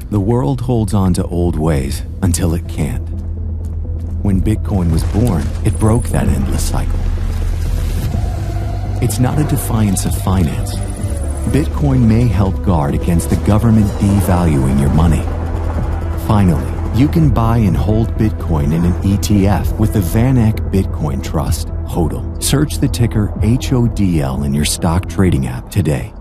The world holds on to old ways until it can't. When Bitcoin was born, it broke that endless cycle. It's not a defiance of finance. Bitcoin may help guard against the government devaluing your money. Finally, you can buy and hold Bitcoin in an ETF with the VanEck Bitcoin Trust, HODL. Search the ticker HODL in your stock trading app today.